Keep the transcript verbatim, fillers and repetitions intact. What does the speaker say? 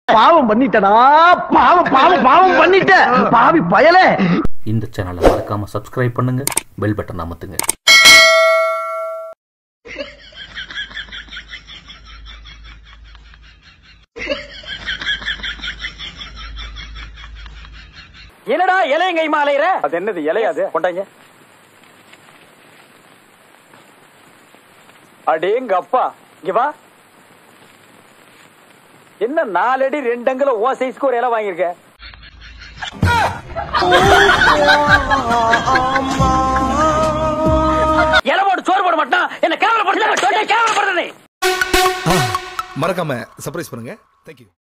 பாவம் பண்ணிட்டடா, பாவம் பாவம் பாவம் பண்ணிட்ட பாவி பயலே. இந்த சேனலை மறக்காம சப்ஸ்கிரைப் பண்ணுங்க, பெல் பட்டன் அமுத்துங்க. என்னடா இலையங்கை மாலையற? அது என்னது இலையாது? கொண்டாங்க. அடேங்க அப்பா, இங்க வா. என்ன நாலு அடி ரெண்டு அங்குல ஓ சைஸ்க்கு ஒரு இலை வாங்கியிருக்க? இலை போட்டு சோறு போட மாட்டான். என்ன கேவல போடுறது? கேவல போடுறது. மறக்காம சர்ப்ரைஸ் பண்ணுங்க. தேங்க்யூ.